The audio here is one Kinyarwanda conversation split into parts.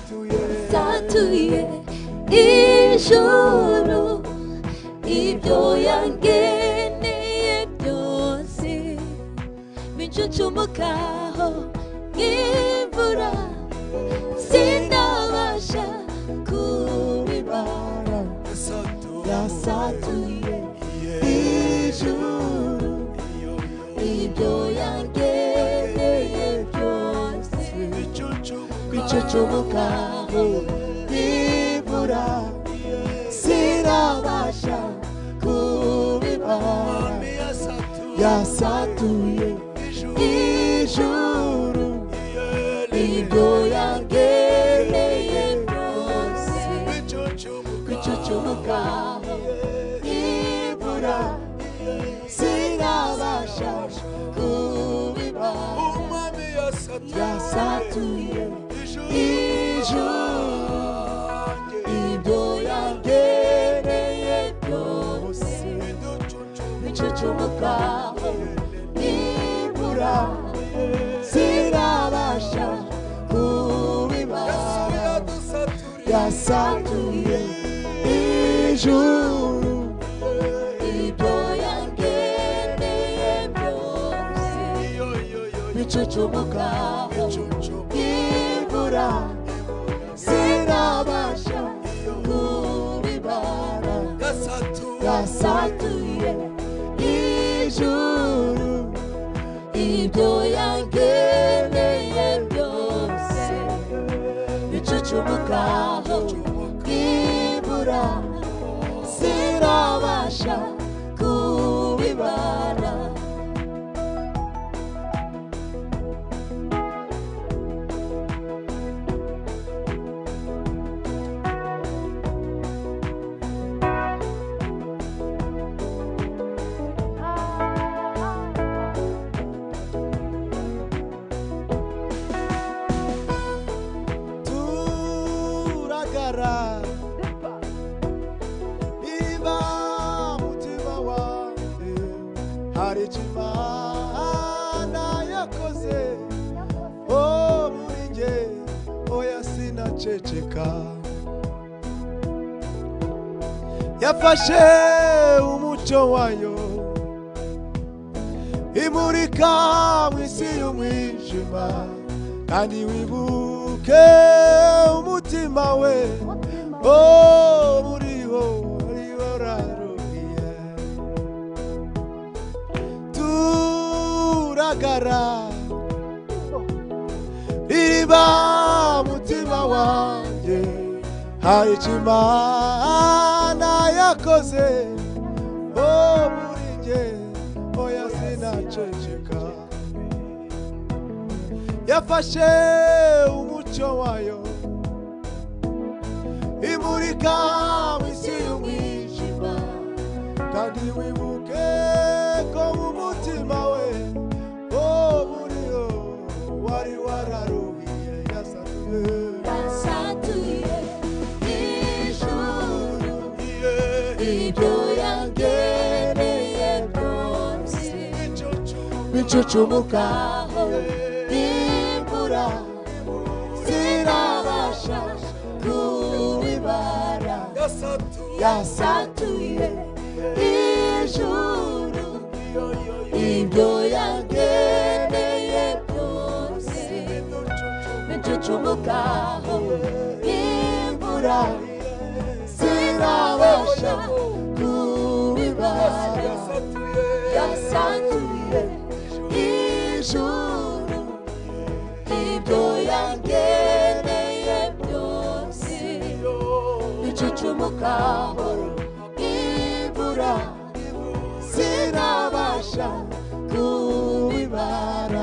satuye ijuru ibyo yangeneye byose bincucumukaho nk'imvura sinabasha kubibara yasatuye ijuru ibyo yangeneye byose bincucumukaho nk'imvura sinabasha kubibara yasatuye ijuru ibyo yangeneye byose bincucumukaho nk'imvura sinabasha kubibara yasatuye ijuru ibyo yangeneye byose bincucumukaho nk'imvura sinabasha kubibara yasatuye ijuru ibyo yangeneye byose bincucumukaho nk'imvura sinabasha kubibara yasatuye ijuru ibyo yangeneye byose bincucumukaho nk'imvura sinabasha kubibara yafashe umucyo wayo imurika mu isi y'umwijima kandi wibuke umutima we muriho raruhiye turagara riba mutima wanjye hari Imana yakoze muri njye oya sinaceceka yafashe umucyo wayo imurika mu isi y'umwijima kandi wibuke ko mu mutima we muriho wari wararuhiye yasatuye ibyo yangeneye byose bincucumukaho nk'imvura sinabasha kubibara yasatuye ijuru ibyo yangeneye byose bincucumukaho nk'imvura sinabasha kubibara yasatuye ijuru ibyo yangeneye byose bincucumukaho nk'imvura sinabasha kubibara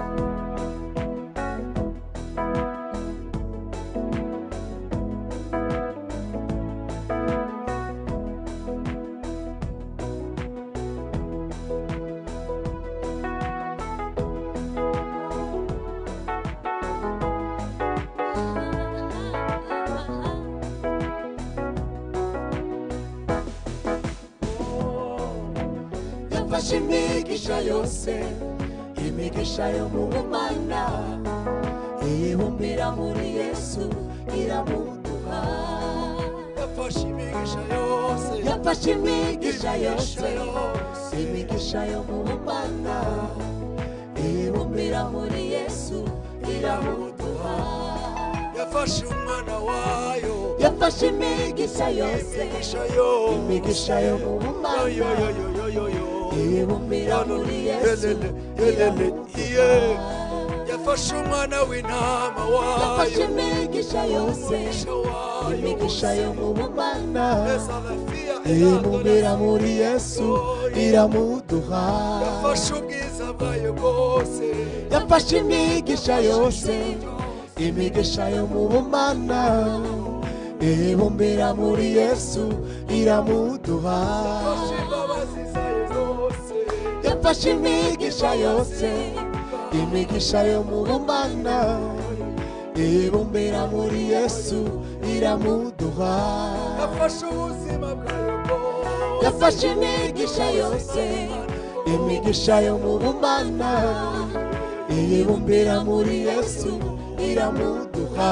yafashe imigisha yose imigisha yo mu Mana iyibumbira muri Yesu iramuduha yafashe imigisha yose yafashe imigisha yose imigisha yo mu Mana ibumbira muri Yesu iramuduha yafashe umwana wayo yafashe imigisha yose imigisha yo mu Mana ibumbira muri Yesu iramuduha yafashe umwana w'intama wayo yafashe imigisha yose imigisha yo mu Mana ibumbira muri Yesu iramuduha yafashe ubwiza bwayo bwose yafashe imigisha yose imigisha yo mu Mana ibumbira muri Yesu iramuduha yafashe imigisha yose imigisha yo mu Mana ibumbira muri Yesu iramuduha yafashe ubuzima bwayo bwose yafashe imigisha yose imigisha yo mu Mana ibumbira muri Yesu iramuduha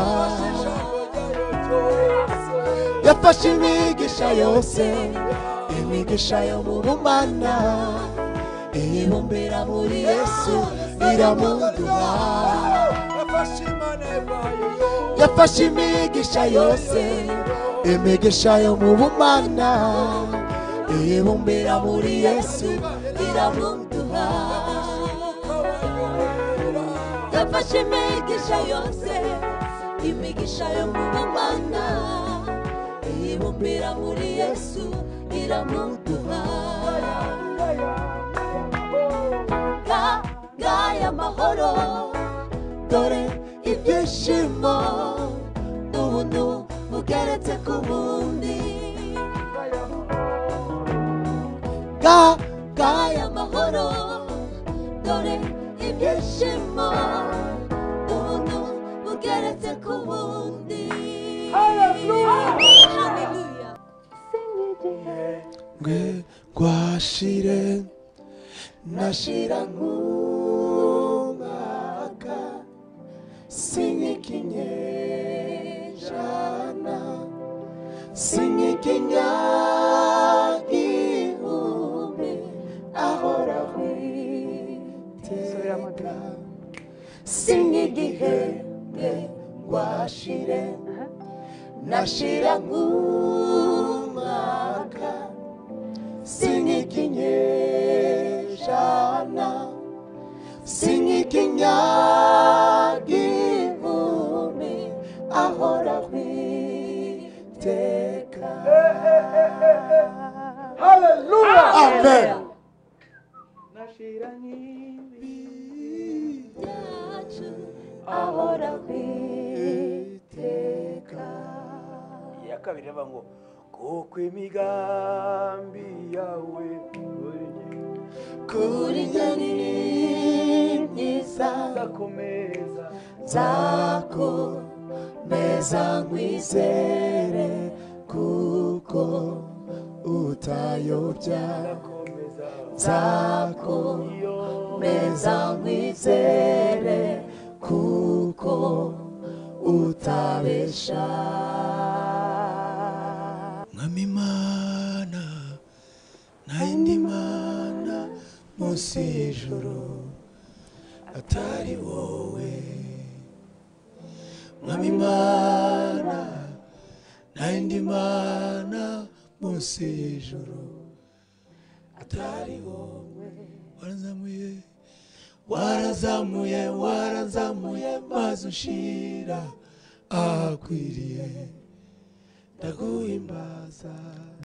yafashe imigisha yose imigisha yo mu Mana ibumbira muri Yesu iramuduha yafashe imigisha yose imigisha yo mu Mana ibumbira muri Yesu iramuduha yafashe imigisha yose imigisha yo mu Mana ibumbira muri Yesu iramuduha gaya mahoro dore ibyishimo ubuntu bugeretse ku bundi gaya mahoro dore ibyishimo ubuntu bugeretse ku bundi haleluya ngwe gwashire nashira nk'umwaka sinkikinyejana sinkikinyagihumbi ahoraho iteka sinkigihembwe gwashire nashira nk'umwaka sinkikinyejana sinkikinyagihumbi ahoraho iteka haleluya amen nashira yacu ahoraho iteka iya kabiri aba ngo kuko imigambi yawe kuri njye ni myiza zakomeza zakomeza nkwizere kuko utayobya zakomeza nkwizere kuko utabesha mwami Imana nayindi mana munsi y'ijuru atari wowe mwami Imana nayindi mana munsi y'ijuru atari wowe warazamuye maze unshira ahakwiriye ndaguhimbaza